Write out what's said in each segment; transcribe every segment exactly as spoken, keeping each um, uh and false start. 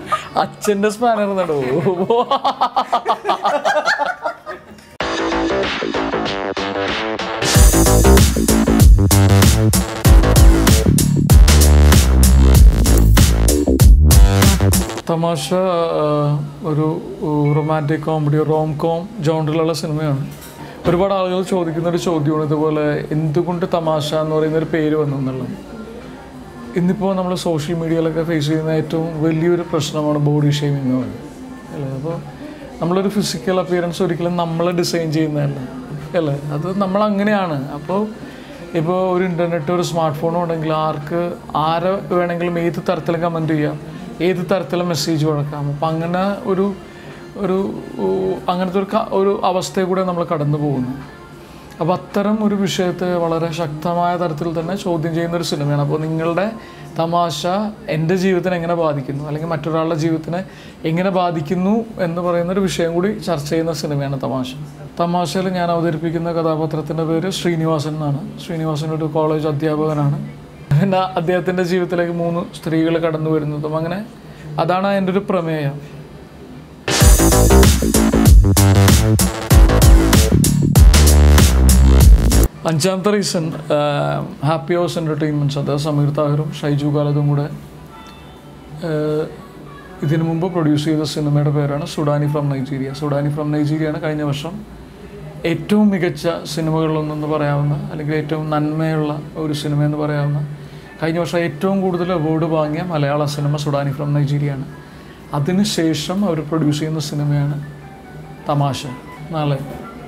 അച്ഛൻ്റെ സ്പാനർ നടോ. തമാശ ഒരു റൊമാൻറ്റിക് കോമഡി റോം കോം ജോണറിലുള്ള സിനിമയാണ്. ഒരുപാട് ആളുകൾ ചോദിക്കുന്നൊരു ചോദ്യമാണ് ഇതുപോലെ എന്തുകൊണ്ട് തമാശ എന്ന് പറയുന്നൊരു പേര് വന്നു എന്നുള്ളത്. ഇന്നിപ്പോൾ നമ്മൾ സോഷ്യൽ മീഡിയയിലൊക്കെ ഫേസ് ചെയ്യുന്ന ഏറ്റവും വലിയൊരു പ്രശ്നമാണ് ബോഡി ഷേമിംഗ് എന്ന് പറയുന്നത് അല്ലേ. അപ്പോൾ നമ്മളൊരു ഫിസിക്കൽ അപ്പിയറൻസ് ഒരിക്കലും നമ്മൾ ഡിസൈൻ ചെയ്യുന്നതല്ല അല്ലേ, അത് നമ്മളങ്ങനെയാണ്. അപ്പോൾ ഇപ്പോൾ ഒരു ഇൻ്റർനെറ്റ് ഒരു സ്മാർട്ട് ഫോണും ഉണ്ടെങ്കിൽ ആർക്ക് ആരെ വേണമെങ്കിലും ഏത് തരത്തിലും കമൻറ്റ് ചെയ്യാം, ഏത് തരത്തിലും മെസ്സേജ് കൊടുക്കാം. അപ്പം അങ്ങനെ ഒരു ഒരു അങ്ങനത്തെ ഒരു ഒരു അവസ്ഥയിൽ കൂടെ നമ്മൾ കടന്നു പോകുന്നു. അപ്പോൾ അത്തരം ഒരു വിഷയത്തെ വളരെ ശക്തമായ തരത്തിൽ തന്നെ ചോദ്യം ചെയ്യുന്നൊരു സിനിമയാണ്. അപ്പോൾ നിങ്ങളുടെ തമാശ എൻ്റെ ജീവിതത്തിനെ എങ്ങനെ ബാധിക്കുന്നു, അല്ലെങ്കിൽ മറ്റൊരാളുടെ ജീവിതത്തിനെ എങ്ങനെ ബാധിക്കുന്നു എന്ന് പറയുന്നൊരു വിഷയം കൂടി ചർച്ച ചെയ്യുന്ന സിനിമയാണ് തമാശ. തമാശയിൽ ഞാൻ അവതരിപ്പിക്കുന്ന കഥാപാത്രത്തിൻ്റെ പേര് ശ്രീനിവാസൻ എന്നാണ്. ശ്രീനിവാസൻ ഒരു കോളേജ് അധ്യാപകനാണ്. പിന്നെ അദ്ദേഹത്തിൻ്റെ ജീവിതത്തിലേക്ക് മൂന്ന് സ്ത്രീകൾ കടന്നു വരുന്നതും അങ്ങനെ അതാണ് എൻ്റെ ഒരു പ്രമേയം. അഞ്ചാമത്തെ റീസൺ ഹാപ്പി ഹൗസ് എൻ്റർടൈൻമെൻറ്റ്സ്. അത് സമീർ താഹിറും ഷൈജു ഖാലിദും കൂടെ ഇതിനു മുമ്പ് പ്രൊഡ്യൂസ് ചെയ്ത സിനിമയുടെ പേരാണ് Sudani from Nigeria. Sudani from നൈജീരിയയാണ് കഴിഞ്ഞ വർഷം ഏറ്റവും മികച്ച സിനിമകളിലൊന്നെന്ന് പറയാവുന്ന, അല്ലെങ്കിൽ ഏറ്റവും നന്മയുള്ള ഒരു സിനിമ എന്ന് പറയാവുന്ന, കഴിഞ്ഞ വർഷം ഏറ്റവും കൂടുതൽ അവാർഡ് വാങ്ങിയ മലയാള സിനിമ സുഡാനി ഫ്രം നൈജീരിയയാണ്. അതിനുശേഷം അവർ പ്രൊഡ്യൂസ് ചെയ്യുന്ന സിനിമയാണ് തമാശ. നാളെ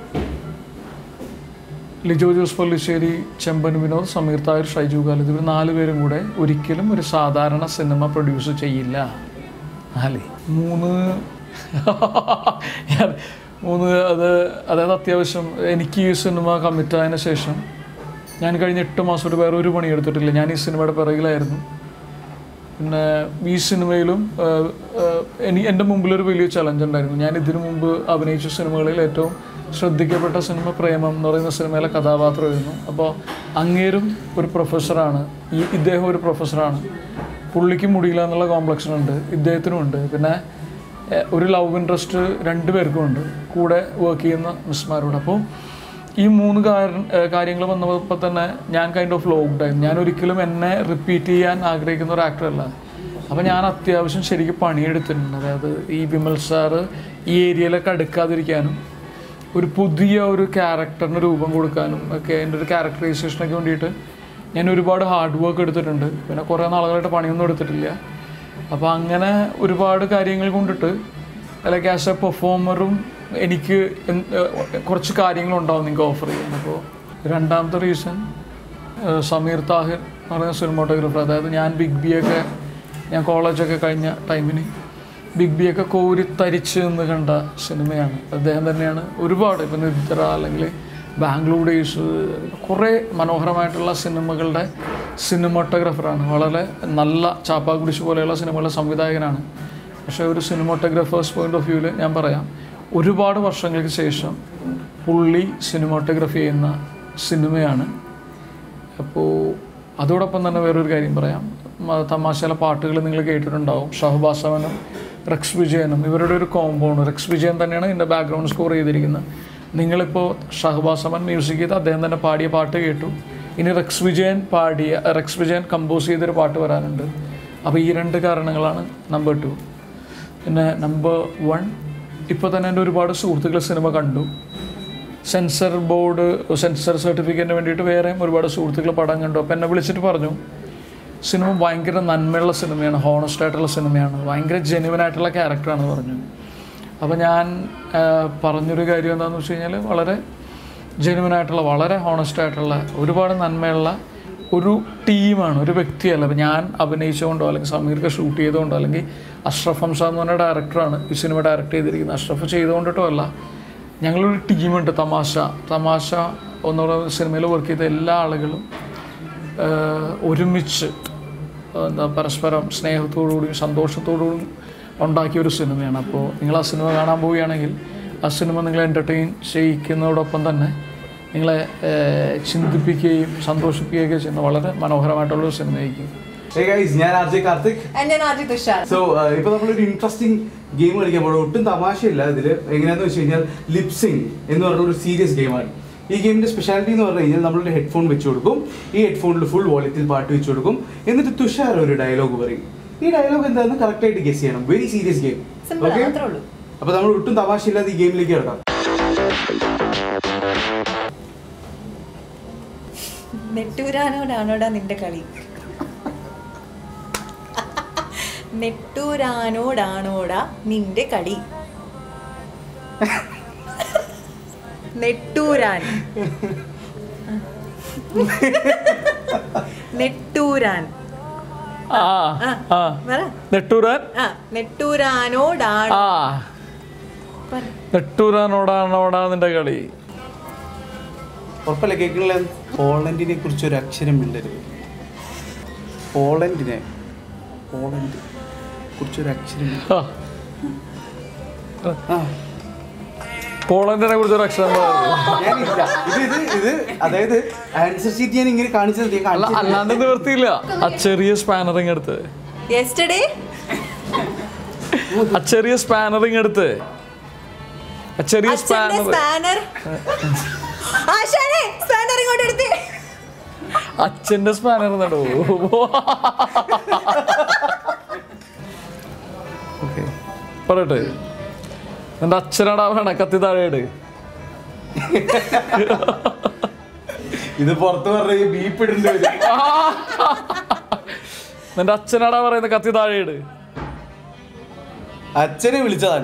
ലിജോ ജോസ് പല്ലിശ്ശേരി, ചെമ്പൻ വിനോദ്, സമീർ താഹിർ, ഷൈജു ഖാലിദ് ഇവർ നാല് പേരും കൂടെ ഒരിക്കലും ഒരു സാധാരണ സിനിമ പ്രൊഡ്യൂസ് ചെയ്യില്ല. നാല് മൂന്ന് മൂന്ന് അത് അതായത് അത്യാവശ്യം എനിക്ക് ഈ സിനിമ കമ്മിറ്റായതിനു ശേഷം ഞാൻ കഴിഞ്ഞ എട്ട് മാസം ഒരു വേറെ ഒരു പണി എടുത്തിട്ടില്ല. ഞാൻ ഈ സിനിമയുടെ പിറകിലായിരുന്നു. പിന്നെ ഈ സിനിമയിലും എനി എൻ്റെ മുമ്പിലൊരു വലിയ ചലഞ്ച് ഉണ്ടായിരുന്നു. ഞാൻ ഇതിനു മുമ്പ് അഭിനയിച്ച സിനിമകളിൽ ഏറ്റവും ശ്രദ്ധിക്കപ്പെട്ട സിനിമ പ്രേമം എന്ന് പറയുന്ന സിനിമയിലെ കഥാപാത്രമായിരുന്നു. അപ്പോൾ അങ്ങേരും ഒരു പ്രൊഫസറാണ്, ഈ ഇദ്ദേഹം ഒരു പ്രൊഫസറാണ്. പുള്ളിക്ക് മുടിയില്ല എന്നുള്ള കോംപ്ലക്സിനുണ്ട്, ഇദ്ദേഹത്തിനും ഉണ്ട്. പിന്നെ ഒരു ലവ് ഇൻട്രസ്റ്റ് രണ്ട് പേർക്കും ഉണ്ട്, കൂടെ വർക്ക് ചെയ്യുന്ന മിസ്മാരോട്. അപ്പോൾ ഈ മൂന്ന് കാര്യങ്ങൾ വന്നപ്പോൾ തന്നെ ഞാൻ കൈൻഡ് ഓഫ് ലോക്ക്ഡായിരുന്നു. ഞാൻ ഒരിക്കലും എന്നെ റിപ്പീറ്റ് ചെയ്യാൻ ആഗ്രഹിക്കുന്ന ഒരു ആക്ടറല്ല. അപ്പോൾ ഞാൻ അത്യാവശ്യം ശരിക്കും പണിയെടുത്തിട്ടുണ്ട്. അതായത് ഈ വിമൽ സാറ് ഈ ഏരിയയിലൊക്കെ അടുക്കാതിരിക്കാനും ഒരു പുതിയ ഒരു ക്യാരക്ടറിന് രൂപം കൊടുക്കാനും ഒക്കെ എൻ്റെ ഒരു ക്യാരക്ടറൈസേഷനൊക്കെ വേണ്ടിയിട്ട് ഞാൻ ഒരുപാട് ഹാർഡ് വർക്ക് എടുത്തിട്ടുണ്ട്. പിന്നെ കുറേ നാളുകളായിട്ട് പണിയൊന്നും എടുത്തിട്ടില്ല. അപ്പോൾ അങ്ങനെ ഒരുപാട് കാര്യങ്ങൾ കൊണ്ടിട്ട് ലൈക്ക് ആസ് എ പെർഫോമറും എനിക്ക് കുറച്ച് കാര്യങ്ങളുണ്ടാവും നിങ്ങൾക്ക് ഓഫർ ചെയ്യാൻ. അപ്പോൾ രണ്ടാമത്തെ റീസൺ സമീർ താഹിർ എന്ന് പറയുന്ന സിനിമാറ്റോഗ്രാഫർ. അതായത് ഞാൻ ബിഗ് ബി ഒക്കെ ഞാൻ കോളേജൊക്കെ കഴിഞ്ഞ ടൈമിന് ബിഗ് ബി ഒക്കെ കോരിത്തരിച്ച് എന്ന് കണ്ട സിനിമയാണ്. അദ്ദേഹം തന്നെയാണ് ഒരുപാട് ഇപ്പം നിദ്ര അല്ലെങ്കിൽ ബാംഗ്ലൂർ ഡേയ്സ് കുറേ മനോഹരമായിട്ടുള്ള സിനിമകളുടെ സിനിമാറ്റോഗ്രാഫറാണ്. വളരെ നല്ല ചാപ്പാക്കുടിശ് പോലെയുള്ള സിനിമകളുടെ സംവിധായകനാണ്. പക്ഷേ ഒരു സിനിമാറ്റോഗ്രാഫേഴ്സ് പോയിൻ്റ് ഓഫ് വ്യൂവിൽ ഞാൻ പറയാം, ഒരുപാട് വർഷങ്ങൾക്ക് ശേഷം പുള്ളി സിനിമാറ്റോഗ്രാഫി ചെയ്യുന്ന സിനിമയാണ്. അപ്പോൾ അതോടൊപ്പം തന്നെ വേറൊരു കാര്യം പറയാം. തമാശയിലെ പാട്ടുകൾ നിങ്ങൾ കേട്ടിട്ടുണ്ടാവും. ഷഹബാസവനും റെക്സ് വിജയനും ഇവരുടെ ഒരു കോമ്പൗണ്ട്. റെക്സ് വിജയൻ തന്നെയാണ് ഇതിൻ്റെ ബാക്ക്ഗ്രൗണ്ട് സ്കോർ ചെയ്തിരിക്കുന്നത്. നിങ്ങളിപ്പോൾ ഷഹബാസവൻ മ്യൂസിക് ചെയ്ത് അദ്ദേഹം തന്നെ പാടിയ പാട്ട് കേട്ടു. ഇനി റെക്സ് വിജയൻ പാടിയ റെക്സ് വിജയൻ കമ്പോസ് ചെയ്തൊരു പാട്ട് വരാനുണ്ട്. അപ്പോൾ ഈ രണ്ട് കാരണങ്ങളാണ് നമ്പർ ടു. പിന്നെ നമ്പർ വൺ, ഇപ്പോൾ തന്നെ എൻ്റെ ഒരുപാട് സുഹൃത്തുക്കൾ സിനിമ കണ്ടു. സെൻസർ ബോർഡ് സെൻസർ സർട്ടിഫിക്കറ്റിന് വേണ്ടിയിട്ട് വേറെയും ഒരുപാട് സുഹൃത്തുക്കൾ പടം കണ്ടു. അപ്പോൾ എന്നെ വിളിച്ചിട്ട് പറഞ്ഞു സിനിമ ഭയങ്കര നന്മയുള്ള സിനിമയാണ്, ഹോണസ്റ്റ് ആയിട്ടുള്ള സിനിമയാണ്, ഭയങ്കര ജെന്യുവൻ ആയിട്ടുള്ള ക്യാരക്ടറാണെന്ന് പറഞ്ഞു. അപ്പോൾ ഞാൻ പറഞ്ഞൊരു കാര്യം എന്താണെന്ന് വെച്ച് കഴിഞ്ഞാൽ വളരെ ജെന്യുവൻ ആയിട്ടുള്ള വളരെ ഹോണസ്റ്റ് ആയിട്ടുള്ള ഒരുപാട് നന്മയുള്ള ഒരു ടീമാണ്, ഒരു വ്യക്തിയല്ല. അപ്പോൾ ഞാൻ അഭിനയിച്ചുകൊണ്ടോ അല്ലെങ്കിൽ സമീർക്ക് ഷൂട്ട് ചെയ്തുകൊണ്ടോ അല്ലെങ്കിൽ അഷ്റഫ് ഹംസ എന്ന് പറഞ്ഞ ഡയറക്ടറാണ് ഈ സിനിമ ഡയറക്റ്റ് ചെയ്തിരിക്കുന്നത്. അഷ്റഫ് ചെയ്തുകൊണ്ടിട്ടോ അല്ല, ഞങ്ങളൊരു ടീമുണ്ട്. തമാശ തമാശ എന്ന് പറയുന്ന സിനിമയിൽ വർക്ക് ചെയ്ത എല്ലാ ആളുകളും ഒരുമിച്ച് എന്താ പരസ്പരം സ്നേഹത്തോടുകൂടിയും സന്തോഷത്തോടുകൂടിയും ഉണ്ടാക്കിയൊരു സിനിമയാണ്. അപ്പോൾ നിങ്ങൾ ആ സിനിമ കാണാൻ പോവുകയാണെങ്കിൽ ആ സിനിമ നിങ്ങളെ എൻ്റർടൈൻ ചെയ്യിക്കുന്നതോടൊപ്പം തന്നെ നിങ്ങളെ ചിന്തിപ്പിക്കുകയും സന്തോഷിപ്പിക്കുകയൊക്കെ ചെയ്യുന്ന വളരെ മനോഹരമായിട്ടുള്ളൊരു സിനിമയായിരിക്കും. Hey guys, ഞാൻ ആർജെ കാർത്തിക്. And ഞാൻ ആർജെ തുഷാർ. So, ഇപ്പോൾ നമ്മളൊരു ഇൻട്രസ്റ്റിംഗ് ഗെയിം കളിക്കാൻ പോകുന്നത് ഒട്ടും തമാശയില്ല. ഇതിൽ എങ്ങനെയാണെന്ന് വെച്ച് കഴിഞ്ഞാൽ ലിപ്സിംഗ് എന്ന് പറഞ്ഞ ഒരു സീരിയസ് ഗെയിമാണ്. ഈ ഗെയിമിന്റെ സ്പെഷ്യാലിറ്റി എന്ന് പറഞ്ഞു കഴിഞ്ഞാൽ നമ്മളൊരു ഹെഡ്ഫോൺ വെച്ച് കൊടുക്കും. ഈ ഹെഡ്ഫോണിൽ ഫുൾ വോളിയത്തിൽ പാട്ട് വെച്ച് കൊടുക്കും. എന്നിട്ട് തുഷാർ ഒരു ഡയലോഗ് പറയും. ഈ ഡയലോഗ് എന്താണെന്ന് കറക്റ്റായിട്ട് ഗെസ് ചെയ്യണം. Very serious game. ഓക്കെ, അപ്പോൾ നമ്മൾ ഒട്ടും തമാശയില്ലാതെ ഈ ഗെയിമിലേക്ക് കിടക്കാം. നെട്ടൂരാനോടാണോടാ നിന്റെ കളി? നെട്ടൂരാനോടാണോടാ നിന്റെ കളി? നെട്ടൂരാൻ നെട്ടൂരാൻ നെട്ടൂരാൻ നെട്ടൂരാനോടാണോ നെട്ടൂരാനോടാണോടാ നിന്റെ കളി? ഉറപ്പല്ല കേൾക്കണില്ല. പോളണ്ടിനെ കുറിച്ച് ഒരു അക്ഷരം മിണ്ടരുത്. പോളണ്ടിനെ പോളണ്ട് കുറിച്ചൊരു അക്ഷരം. പോളണ്ടിനെ കുറിച്ചൊരു അക്ഷരം ഞാനില്ല. ഇത് ഇത് ഇത് അതായത് ആൻസർ ഷീറ്റ് ഞാൻ ഇങ്ങനെ കാണിച്ചത് അല്ലാണ്ട് നിവർത്തിയില്ല. ആ ചെറിയ സ്പാനറിങ് എടുത്ത് ആ ചെറിയ സ്പാനറിങ് എടുത്ത് ആ ചെറിയ സ്പാനർ അച്ഛന്റെ സ്പാനർ നടോ. പറയട്ടെ, നിന്റെ അച്ഛനാടാ വേണ കത്തി താഴെയിട്. ഇത് പുറത്ത് പറഞ്ഞ ബീപ്പ് ഇടേണ്ടി വരും. നിന്റെ അച്ഛനാടാ പറയുന്നത് കത്തി താഴെയിട്. അച്ഛനെ വിളിച്ചതാണ്.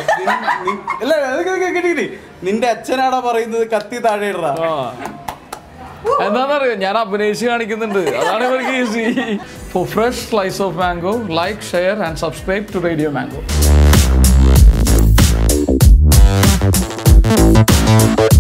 നിന്റെ അച്ഛനാടാ പറയുന്നത് കത്തി താഴെ ഇടാ. എന്താണെന്നറിയോ, ഞാൻ അഭിനയിച്ച് കാണിക്കുന്നുണ്ട്. അതാണ് ഇവർക്ക് easy. For fresh slice of mango, like, share and subscribe to radio mango.